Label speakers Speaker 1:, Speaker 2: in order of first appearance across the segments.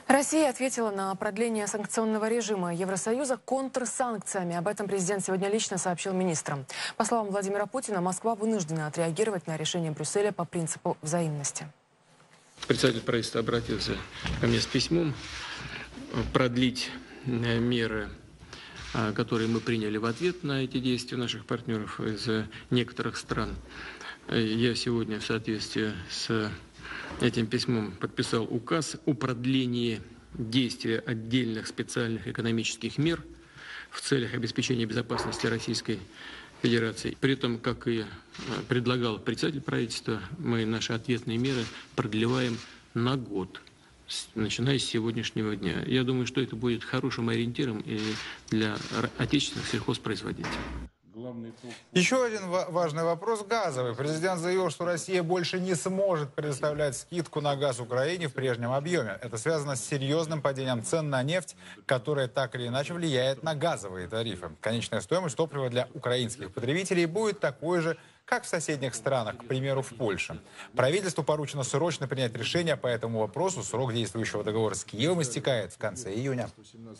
Speaker 1: Россия ответила на продление санкционного режима Евросоюза контрсанкциями. Об этом президент сегодня лично сообщил министрам. По словам Владимира Путина, Москва вынуждена отреагировать на решение Брюсселя по принципу взаимности.
Speaker 2: Председатель правительства обратился ко мне с письмом продлить меры, которые мы приняли в ответ на эти действия наших партнеров из некоторых стран. Я сегодня в соответствии с этим письмом подписал указ о продлении действия отдельных специальных экономических мер в целях обеспечения безопасности Российской Федерации. При этом, как и предлагал председатель правительства, мы наши ответные меры продлеваем на год, начиная с сегодняшнего дня. Я думаю, что это будет хорошим ориентиром и для отечественных сельхозпроизводителей.
Speaker 3: Еще один важный вопрос – газовый. Президент заявил, что Россия больше не сможет предоставлять скидку на газ Украине в прежнем объеме. Это связано с серьезным падением цен на нефть, которое так или иначе влияет на газовые тарифы. Конечная стоимость топлива для украинских потребителей будет такой же, как в соседних странах, к примеру, в Польше. Правительству поручено срочно принять решение по этому вопросу. Срок действующего договора с Киевом истекает в конце июня.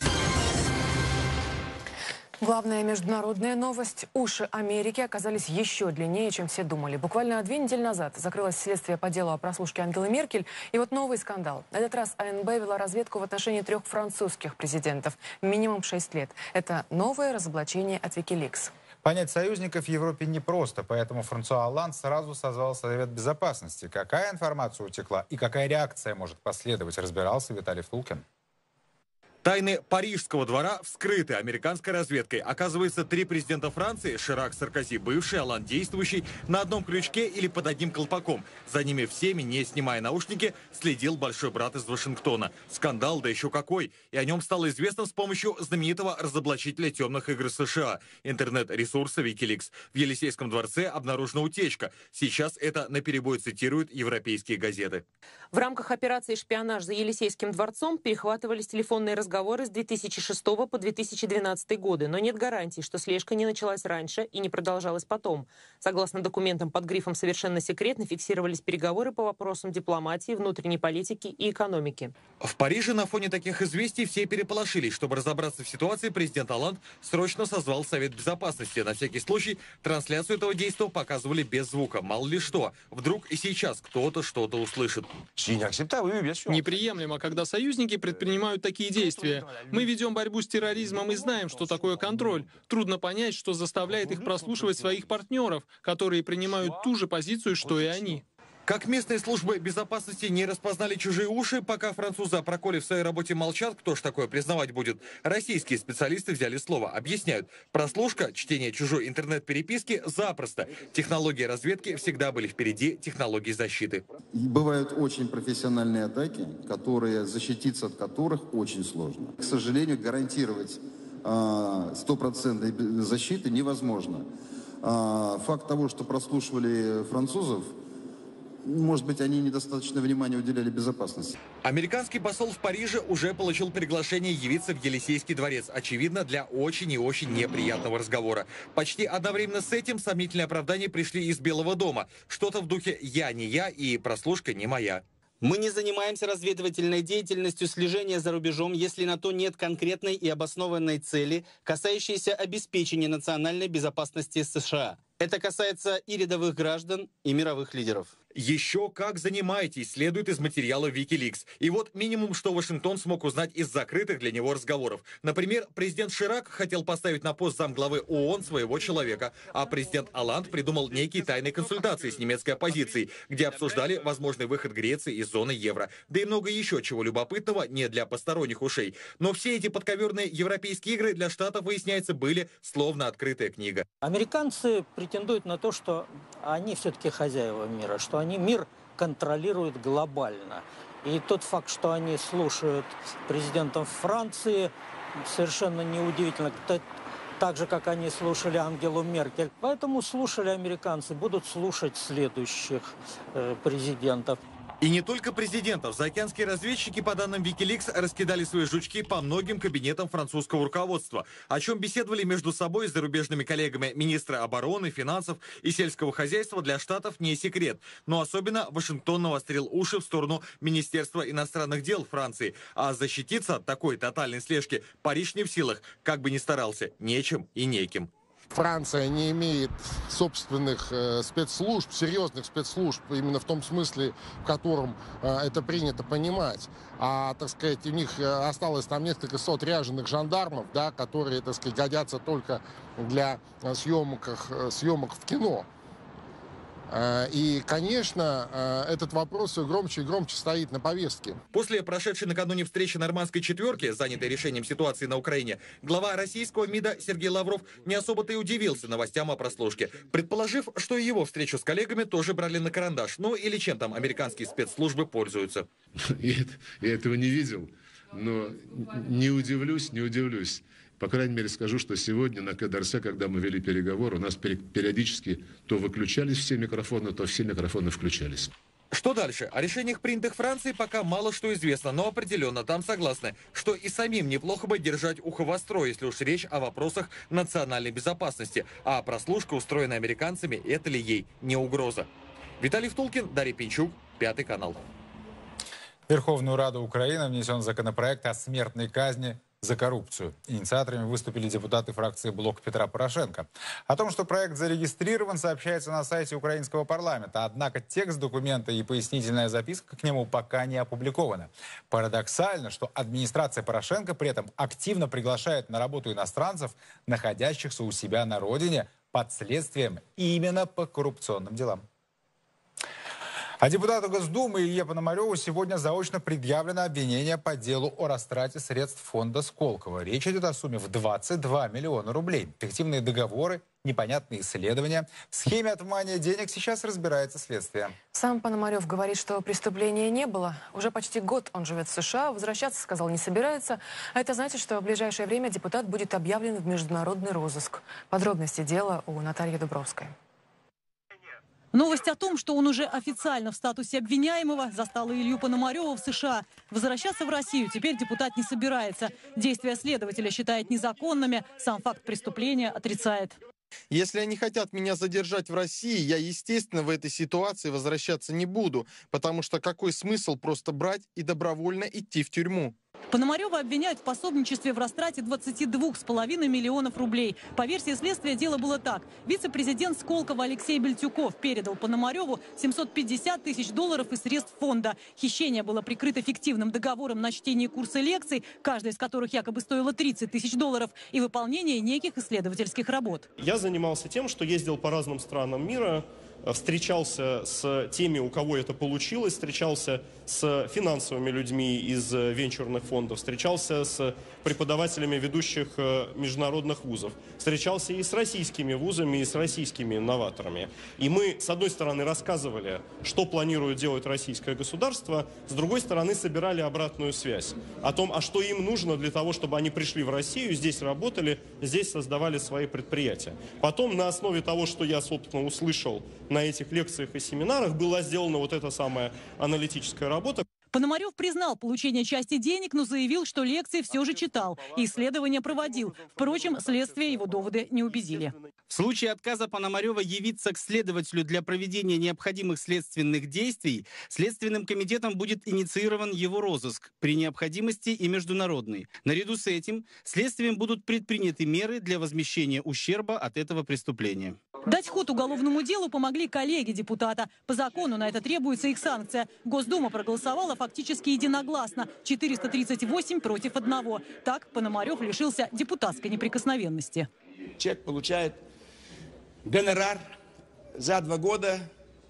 Speaker 1: Главная международная новость. Уши Америки оказались еще длиннее, чем все думали. Буквально 2 недели назад закрылось следствие по делу о прослушке Ангелы Меркель. И вот новый скандал. На этот раз АНБ вела разведку в отношении 3 французских президентов. Минимум 6 лет. Это новое разоблачение от Wikileaks.
Speaker 3: Понять союзников в Европе непросто, поэтому Франсуа Олланд сразу созвал Совет Безопасности. Какая информация утекла и какая реакция может последовать, разбирался Виталий Втулкин.
Speaker 4: Тайны Парижского двора вскрыты американской разведкой. Оказывается, 3 президента Франции, Ширак, Саркози бывший, Олланд действующий, на одном крючке или под одним колпаком. За ними всеми, не снимая наушники, следил большой брат из Вашингтона. Скандал, да еще какой. И о нем стало известно с помощью знаменитого разоблачителя темных игр США, интернет-ресурса Wikileaks. В Елисейском дворце обнаружена утечка. Сейчас это наперебой цитируют европейские газеты.
Speaker 5: В рамках операции «Шпионаж за Елисейским дворцом» перехватывались телефонные разговоры с 2006 по 2012 годы, но нет гарантий, что слежка не началась раньше и не продолжалась потом. Согласно документам под грифом «Совершенно секретно» фиксировались переговоры по вопросам дипломатии, внутренней политики и экономики.
Speaker 4: В Париже на фоне таких известий все переполошились. Чтобы разобраться в ситуации, президент Олланд срочно созвал Совет Безопасности. На всякий случай трансляцию этого действия показывали без звука. Мало ли что. Вдруг и сейчас кто-то что-то услышит.
Speaker 6: Неприемлемо, когда союзники предпринимают такие действия. Мы ведем борьбу с терроризмом и знаем, что такое контроль. Трудно понять, что заставляет их прослушивать своих партнеров, которые принимают ту же позицию, что и они.
Speaker 4: Как местные службы безопасности не распознали чужие уши, пока французы о проколе в своей работе молчат, кто ж такое признавать будет? Российские специалисты взяли слово, объясняют. Прослушка, чтение чужой интернет-переписки запросто. Технологии разведки всегда были впереди технологий защиты.
Speaker 7: Бывают очень профессиональные атаки, защититься от которых очень сложно. К сожалению, гарантировать 100% защиты невозможно. Факт того, что прослушивали французов, может быть, они недостаточно внимания уделяли безопасности.
Speaker 4: Американский посол в Париже уже получил приглашение явиться в Елисейский дворец. Очевидно, для очень и очень неприятного разговора. Почти одновременно с этим сомнительные оправдания пришли из Белого дома. Что-то в духе «я не я» и «прослушка не моя».
Speaker 8: Мы не занимаемся разведывательной деятельностью слежения за рубежом, если на то нет конкретной и обоснованной цели, касающейся обеспечения национальной безопасности США. Это касается и рядовых граждан, и мировых лидеров.
Speaker 4: Еще как занимаетесь, следует из материала Wikileaks. И вот минимум, что Вашингтон смог узнать из закрытых для него разговоров. Например, президент Ширак хотел поставить на пост замглавы ООН своего человека, а президент Олланд придумал некие тайные консультации с немецкой оппозицией, где обсуждали возможный выход Греции из зоны евро. Да и много еще чего любопытного не для посторонних ушей. Но все эти подковерные европейские игры для Штатов, выясняется, были словно открытая книга.
Speaker 9: Американцы претендуют на то, что они все-таки хозяева мира, что они мир контролируют глобально. И тот факт, что они слушают президентов Франции, совершенно неудивительно. Так же, как они слушали Ангелу Меркель. Поэтому слушали американцы, будут слушать следующих президентов.
Speaker 4: И не только президентов. Заокеанские разведчики, по данным Wikileaks, раскидали свои жучки по многим кабинетам французского руководства, о чем беседовали между собой с зарубежными коллегами министра обороны, финансов и сельского хозяйства, для штатов не секрет. Но особенно Вашингтон навострил уши в сторону Министерства иностранных дел Франции. А защититься от такой тотальной слежки Париж не в силах, как бы ни старался, нечем и неким.
Speaker 10: Франция не имеет собственных спецслужб, серьезных спецслужб, именно в том смысле, в котором это принято понимать. А, так сказать, у них осталось там несколько сот ряженых жандармов, да, которые, так сказать, годятся только для съемок в кино. И, конечно, этот вопрос все громче и громче стоит на повестке.
Speaker 4: После прошедшей накануне встречи нормандской четверки, занятой решением ситуации на Украине, глава российского МИДа Сергей Лавров не особо-то и удивился новостям о прослушке, предположив, что и его встречу с коллегами тоже брали на карандаш. Ну или чем там американские спецслужбы пользуются.
Speaker 11: Я этого не видел, но не удивлюсь. По крайней мере, скажу, что сегодня на Кэ-д'Орсе, когда мы вели переговоры, у нас периодически то выключались все микрофоны, то все микрофоны включались.
Speaker 4: Что дальше? О решениях, принятых Францией, пока мало что известно, но определенно там согласны, что и самим неплохо бы держать ухо востро, если уж речь о вопросах национальной безопасности. А прослушка, устроенная американцами, это ли ей не угроза? Виталий Втулкин, Дарья Пинчук, Пятый канал.
Speaker 3: В Верховную Раду Украины внесен законопроект о смертной казни за коррупцию. Инициаторами выступили депутаты фракции «Блок Петра Порошенко». О том, что проект зарегистрирован, сообщается на сайте украинского парламента. Однако текст документа и пояснительная записка к нему пока не опубликованы. Парадоксально, что администрация Порошенко при этом активно приглашает на работу иностранцев, находящихся у себя на родине, под следствием именно по коррупционным делам. А депутату Госдумы Илье Пономареву сегодня заочно предъявлено обвинение по делу о растрате средств фонда Сколково. Речь идет о сумме в 22 миллиона рублей. Фиктивные договоры, непонятные исследования. В схеме отмывания денег сейчас разбирается следствие.
Speaker 1: Сам Пономарев говорит, что преступления не было. Уже почти год он живет в США. Возвращаться, сказал, не собирается. А это значит, что в ближайшее время депутат будет объявлен в международный розыск. Подробности дела у Натальи Дубровской.
Speaker 12: Новость о том, что он уже официально в статусе обвиняемого, застала Илью Пономарева в США. Возвращаться в Россию теперь депутат не собирается. Действия следователя считает незаконными, сам факт преступления отрицает.
Speaker 13: Если они хотят меня задержать в России, я, естественно, в этой ситуации возвращаться не буду, потому что какой смысл просто брать и добровольно идти в тюрьму?
Speaker 12: Пономарева обвиняют в пособничестве в растрате 22,5 миллионов рублей. По версии следствия дело было так. Вице-президент Сколково Алексей Бельтюков передал Пономареву 750 тысяч долларов из средств фонда. Хищение было прикрыто фиктивным договором на чтение курса лекций, каждая из которых якобы стоила 30 тысяч долларов, и выполнение неких исследовательских работ.
Speaker 14: Я занимался тем, что ездил по разным странам мира, встречался с теми, у кого это получилось, встречался с финансовыми людьми из венчурных фондов, встречался с преподавателями ведущих международных вузов, встречался и с российскими вузами, и с российскими инноваторами. И мы, с одной стороны, рассказывали, что планирует делать российское государство, с другой стороны, собирали обратную связь о том, а что им нужно для того, чтобы они пришли в Россию, здесь работали, здесь создавали свои предприятия. Потом на основе того, что я, собственно, услышал на этих лекциях и семинарах, была сделана вот эта самая аналитическая работа.
Speaker 12: Пономарев признал получение части денег, но заявил, что лекции все же читал и исследования проводил. Впрочем, следствие его доводы не убедили.
Speaker 8: В случае отказа Пономарева явиться к следователю для проведения необходимых следственных действий, Следственным комитетом будет инициирован его розыск, при необходимости и международный. Наряду с этим следствием будут предприняты меры для возмещения ущерба от этого преступления.
Speaker 12: Дать ход уголовному делу помогли коллеги депутата. По закону на это требуется их санкция. Госдума проголосовала фактически единогласно. 438 против 1. Так Пономарев лишился депутатской неприкосновенности.
Speaker 15: Человек получает гонорар за 2 года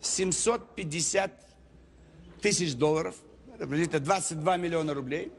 Speaker 15: 750 тысяч долларов. Это 22 миллиона рублей.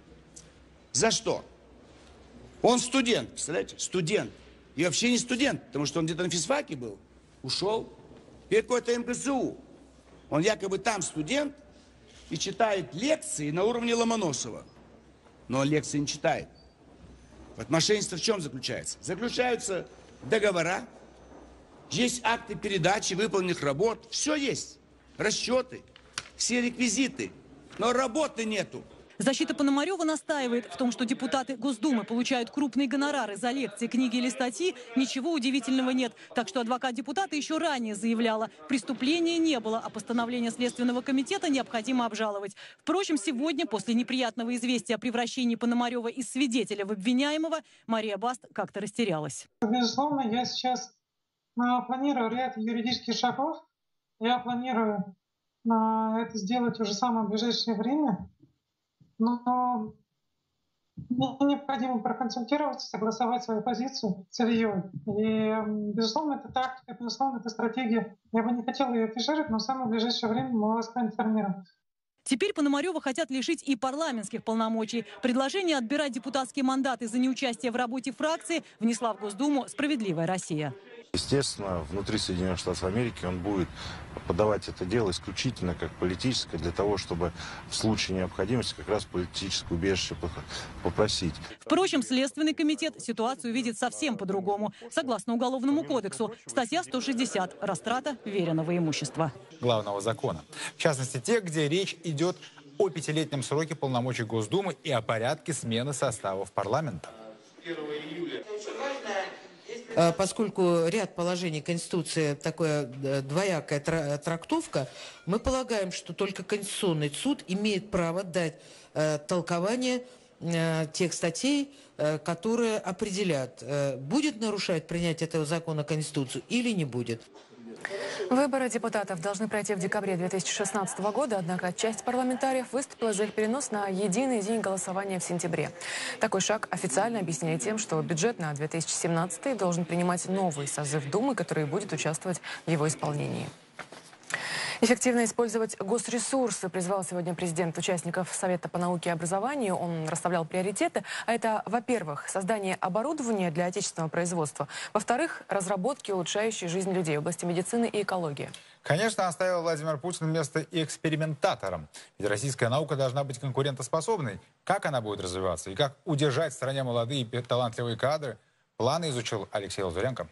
Speaker 15: За что? Он студент, представляете? Студент. И вообще не студент, потому что он где-то на физфаке был, ушел. И какой-то МГСУ. Он якобы там студент и читает лекции на уровне Ломоносова. Но он лекции не читает. Вот мошенничество в чем заключается? Заключаются договора, есть акты передачи выполненных работ, все есть, расчеты. все реквизиты, но работы нету.
Speaker 12: Защита Пономарева настаивает в том, что депутаты Госдумы получают крупные гонорары за лекции, книги или статьи. Ничего удивительного нет. Так что адвокат депутата еще ранее заявляла, преступления не было, а постановление Следственного комитета необходимо обжаловать. Впрочем, сегодня, после неприятного известия о превращении Пономарева из свидетеля в обвиняемого, Мария Баст как-то растерялась.
Speaker 16: Безусловно, я сейчас планирую ряд юридических шагов. Я планирую это сделать уже в самое ближайшее время. Но мне необходимо проконсультироваться, согласовать свою позицию с Ильей. И, безусловно, это тактика, безусловно, это стратегия. Я бы не хотела ее афишировать, но в самое ближайшее время мы вас проинформируем.
Speaker 12: Теперь Пономарева хотят лишить и парламентских полномочий. Предложение отбирать депутатские мандаты за неучастие в работе фракции внесла в Госдуму «Справедливая Россия».
Speaker 17: Естественно, внутри Соединенных Штатов Америки он будет подавать это дело исключительно как политическое, для того, чтобы в случае необходимости как раз политическое убежище попросить.
Speaker 12: Впрочем, Следственный комитет ситуацию видит совсем по-другому. Согласно Уголовному кодексу, статья 160 «Растрата веренного имущества».
Speaker 3: Главного закона. В частности, те, где речь идет о 5-летнем сроке полномочий Госдумы и о порядке смены составов парламента.
Speaker 18: Поскольку ряд положений Конституции такая двоякая трактовка, мы полагаем, что только Конституционный суд имеет право дать толкование тех статей, которые определят, будет нарушать принятие этого закона Конституцию или не будет.
Speaker 1: Выборы депутатов должны пройти в декабре 2016 года, однако часть парламентариев выступила за их перенос на единый день голосования в сентябре. Такой шаг официально объяснили тем, что бюджет на 2017 должен принимать новый созыв Думы, который будет участвовать в его исполнении. Эффективно использовать госресурсы призвал сегодня президент участников Совета по науке и образованию. Он расставлял приоритеты. А это, во-первых, создание оборудования для отечественного производства. Во-вторых, разработки, улучшающие жизнь людей в области медицины и экологии.
Speaker 3: Конечно, оставил Владимир Путин место и экспериментатором. Ведь российская наука должна быть конкурентоспособной. Как она будет развиваться и как удержать в стране молодые и талантливые кадры, планы изучил Алексей Лазуренко.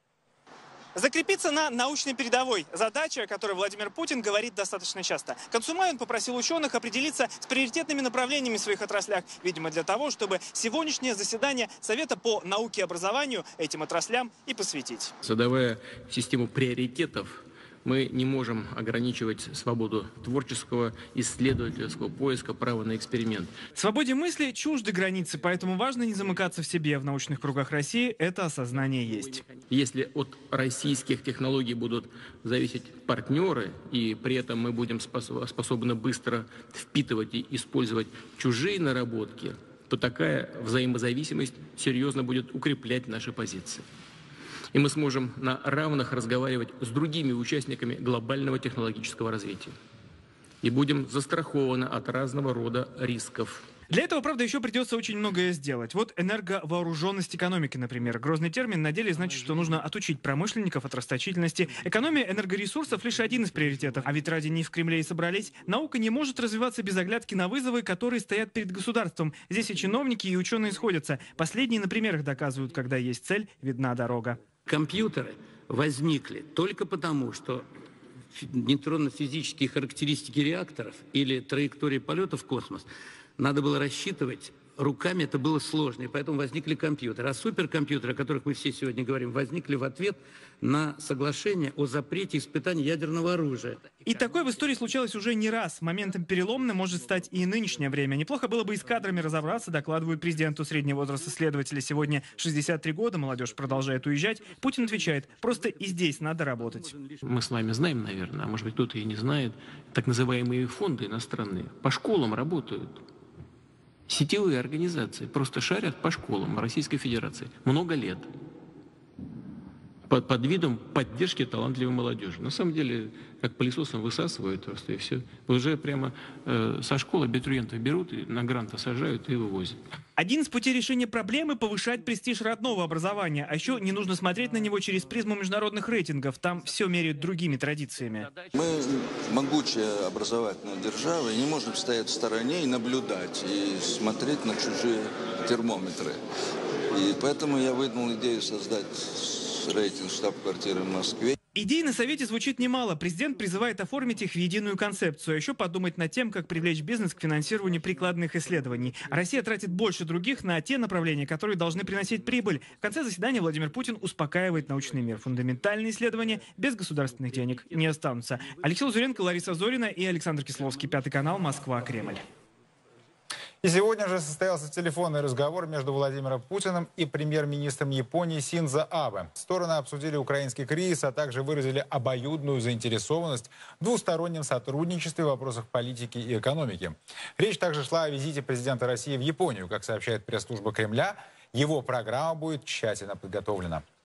Speaker 19: Закрепиться на научной передовой – задача, о которой Владимир Путин говорит достаточно часто. К концу мая он попросил ученых определиться с приоритетными направлениями в своих отраслях, видимо, для того, чтобы сегодняшнее заседание Совета по науке и образованию этим отраслям и посвятить.
Speaker 2: Задавая систему приоритетов, мы не можем ограничивать свободу творческого, исследовательского поиска, права на эксперимент.
Speaker 19: Свободе мысли чужды границы, поэтому важно не замыкаться в себе. В научных кругах России это осознание есть.
Speaker 2: Если от российских технологий будут зависеть партнеры, и при этом мы будем способны быстро впитывать и использовать чужие наработки, то такая взаимозависимость серьезно будет укреплять наши позиции. И мы сможем на равных разговаривать с другими участниками глобального технологического развития. И будем застрахованы от разного рода рисков.
Speaker 19: Для этого, правда, еще придется очень многое сделать. Вот энерговооруженность экономики, например. Грозный термин на деле значит, что нужно отучить промышленников от расточительности. Экономия энергоресурсов лишь один из приоритетов. А ведь ради них в Кремле и собрались. Наука не может развиваться без оглядки на вызовы, которые стоят перед государством. Здесь и чиновники, и ученые сходятся. Последние на примерах доказывают, когда есть цель, видна дорога.
Speaker 20: Компьютеры возникли только потому, что нейтронно-физические характеристики реакторов или траектории полета в космос надо было рассчитывать руками, это было сложно, и поэтому возникли компьютеры. А суперкомпьютеры, о которых мы все сегодня говорим, возникли в ответ на соглашение о запрете испытаний ядерного оружия.
Speaker 19: И такое в истории случалось уже не раз. Моментом переломным может стать и нынешнее время. Неплохо было бы и с кадрами разобраться, докладывают президенту. Средний возраст исследователя сегодня 63 года, молодежь продолжает уезжать. Путин отвечает, просто и здесь надо работать.
Speaker 2: Мы с вами знаем, наверное, а может быть кто-то и не знает, так называемые фонды иностранные по школам работают. Сетевые организации просто шарят по школам Российской Федерации много лет под видом поддержки талантливой молодежи. На самом деле, как пылесосом высасывают просто и все. Уже прямо со школы абитуриентов берут, и на гранты сажают и вывозят.
Speaker 19: Один из путей решения проблемы – повышать престиж родного образования. А еще не нужно смотреть на него через призму международных рейтингов. Там все меряют другими традициями.
Speaker 21: Мы могучая образовательная держава и не можем стоять в стороне и наблюдать, и смотреть на чужие термометры. И поэтому я выдвинул идею создать рейтинг штаб-квартиры в Москве.
Speaker 19: Идей на Совете звучит немало. Президент призывает оформить их в единую концепцию, а еще подумать над тем, как привлечь бизнес к финансированию прикладных исследований. Россия тратит больше других на те направления, которые должны приносить прибыль. В конце заседания Владимир Путин успокаивает научный мир. Фундаментальные исследования без государственных денег не останутся. Алексей Лазуренко, Лариса Зорина и Александр Кисловский. Пятый канал, Москва, Кремль.
Speaker 3: И сегодня же состоялся телефонный разговор между Владимиром Путиным и премьер-министром Японии Синдзо Абе. Стороны обсудили украинский кризис, а также выразили обоюдную заинтересованность в двустороннем сотрудничестве в вопросах политики и экономики. Речь также шла о визите президента России в Японию. Как сообщает пресс-служба Кремля, его программа будет тщательно подготовлена.